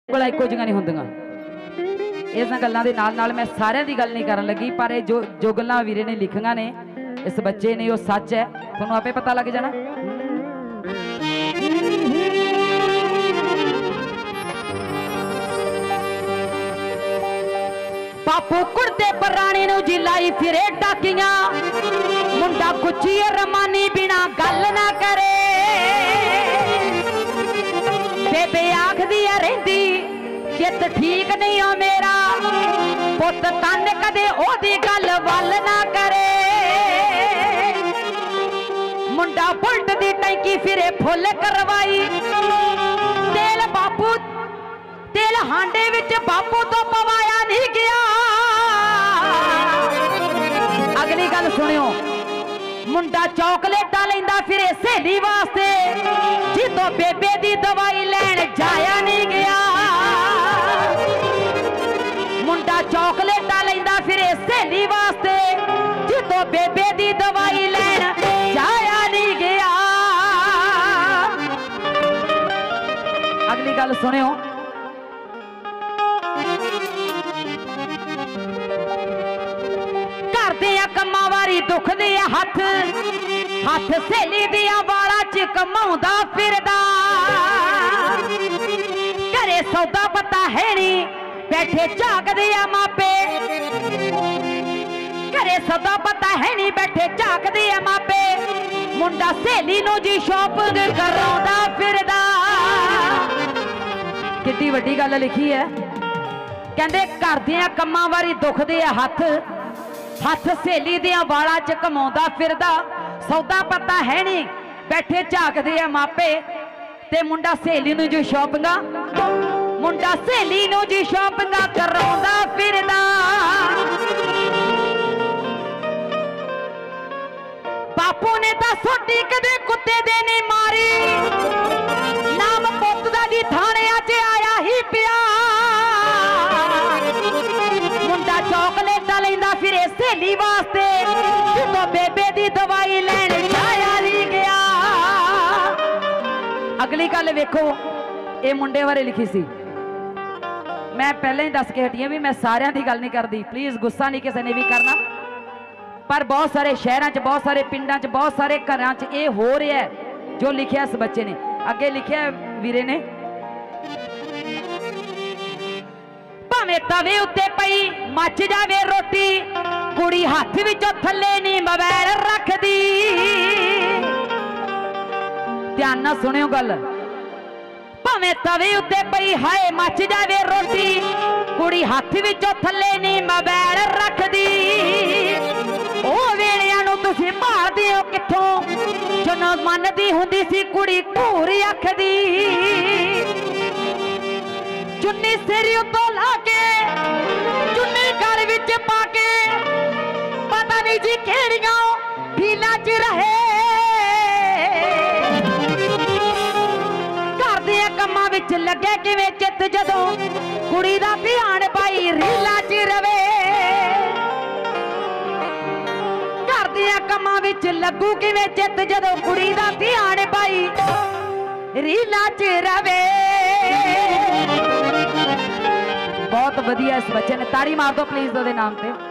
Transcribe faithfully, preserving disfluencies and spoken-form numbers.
ਕੋਲ ਇੱਕੋ ਜਿਹੀਆਂ ਨਹੀਂ ਹੁੰਦੀਆਂ। ਇਹਨਾਂ ਗੱਲਾਂ ਦੇ ਨਾਲ ਨਾਲ मैं ਸਾਰਿਆਂ ਦੀ ਗੱਲ नहीं ਕਰਨ ਲੱਗੀ, पर ਇਹ जो जो ਗੱਲਾਂ ਵੀਰੇ ने ਲਿਖੀਆਂ ਨੇ इस बच्चे ने वो सच है, ਤੁਹਾਨੂੰ आपे पता लग जाना। बापू कुर्ते पराने नू जी लाई फिरे डाकियां, मुंडा गुच्ची रमानी बिना गल ना करे। बेबे आखदी है रहिंदी चित ठीक नहीं हो मेरा, पुत तन कदे ओदी गल वल ना करे। मुंडा बुलट दी टैंकी फिरे फुल करवाई, तेल बापू तेल हांडे विच बापू तो पवाया नहीं गया। अगली गल सुनियो, मुंडा चॉकलेटा लैंदा फिरे सहेली वास्ते, जितो बेबे दी दवाई लैण जाया नहीं गया। मुंडा चॉकलेटा लैंदा फिरे सहेली वास्ते, जितो बेबे दी दवाई लैण जाया नहीं गया। अगली गल सुनियो, कम्मा वारी दुख दे हथ हथ सहेली दिया वाला च कमाउंदा फिरदा। घरे सौदा पता है नी बैठे झाकदे आ मापे, घरे सौदा पता है नी बैठे झाकदे आ मापे। मुंडा सहेली नू जी शॉपिंग कराउंदा फिरदा। कितनी वड्डी गल लिखी है, कहंदे घर दियां कम्मां वारी दुख दे हथ हथ सहेली दिया वाला च कमाउंदा फिरदा। सौदा पता है नहीं बैठे झाकदे आ मापे, ते मुंडा सहेली नू जो शॉपिंगा मुंडा सहेली नू जी शॉपिंगा कराउंदा फिरदा। बापू ने तां सोटी कदे कुत्ते दे नहीं मारी, नाम पुत्त दा जी थाणियां च आया ही पिया। मुंडा चॉकलेटा लैंदा फिरे सहेली वास्ते, जितो बेबे दी दवाई लैण जाया नहीं गया। अगली गल वेखो, ये मुंडे बारे लिखी सी। मैं पहले ही दस के हटी भी मैं सारियां दी गल नहीं करदी, प्लीज गुस्सा नहीं किसी ने भी करना। पर बहुत सारे शहरों च, बहुत सारे पिंडां च, बहुत सारे घरां च ये हो रहा है जो लिखिया इस बच्चे ने। अगे लिखिया वीरे ने, भावें तवे उत्ते पई मच जावे रोटी, कुड़ी हाथ विचों थल्ले नहीं मोबाइल रखदी। ध्यान नाल सुनियो गल, भावें तवे उत्ते पई हाय मच जावे रोटी, कुड़ी हाथ विचों थल्ले नहीं मोबाइल रखदी। ओ वेलियां नूं तुसीं भालदे हो कित्थों, जनो मनदी हुंदी सी कुड़ी घूरी आखदी। चुन्नी सिर उत्तों ला के चुन्नी घर विच पा के, पता नहीं जी केड़ियां फीलां च रहे। घर दे कम्मां विच लगे किवें चित, जदों कुड़ी दा ध्यान पाई रीलां च रवे। घर दे कम्मां विच लगू किवें चित, जदों कुड़ी दा ध्यान पाई रीलां च रवे। बहुत वधिया इस बच्चे ने, ताड़ी मार दो प्लीज ਉਹਦੇ नाम पे।